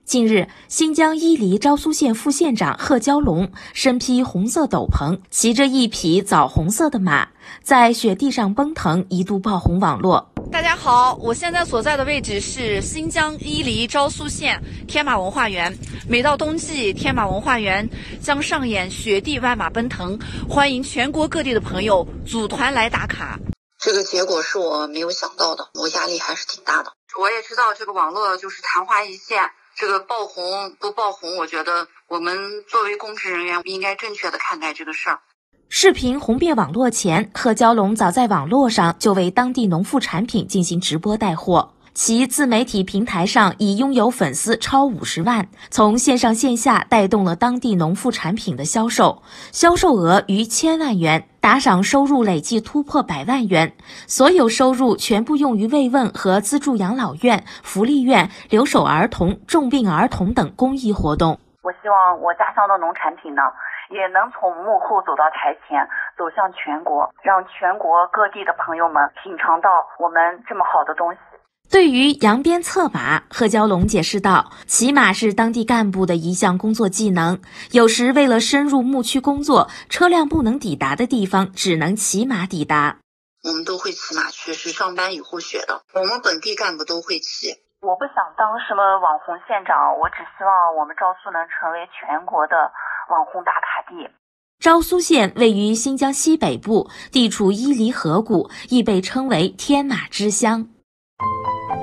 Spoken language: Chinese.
近日，新疆伊犁昭苏县副县长贺娇龙身披红色斗篷，骑着一匹枣红色的马，在雪地上奔腾，一度爆红网络。 大家好，我现在所在的位置是新疆伊犁昭苏县天马文化园。每到冬季，天马文化园将上演雪地万马奔腾，欢迎全国各地的朋友组团来打卡。 这个结果是我没有想到的，我压力还是挺大的。我也知道这个网络就是昙花一现，这个爆红不爆红，我觉得我们作为公职人员应该正确的看待这个事儿。 视频红遍网络前，贺娇龙早在网络上就为当地农副产品进行直播带货。其自媒体平台上已拥有粉丝超50万，从线上线下带动了当地农副产品的销售，销售额逾1000万元，打赏收入累计突破100万元，所有收入全部用于慰问和资助养老院、福利院、留守儿童、重病儿童等公益活动。 我希望我家乡的农产品呢，也能从幕后走到台前，走向全国，让全国各地的朋友们品尝到我们这么好的东西。 对于扬鞭策马，贺娇龙解释道，骑马是当地干部的一项工作技能，有时为了深入牧区工作，车辆不能抵达的地方，只能骑马抵达。 我们都会骑马去，是上班以后学的，我们本地干部都会骑。 我不想当什么网红县长，我只希望我们昭苏能成为全国的网红打卡地。 昭苏县位于新疆西北部，地处伊犁河谷，亦被称为天马之乡。